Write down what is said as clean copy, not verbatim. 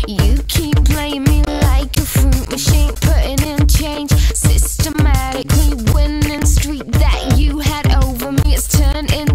You keep playing me like a fruit machine, putting in change, systematically winning streak that you had over me. It's turned into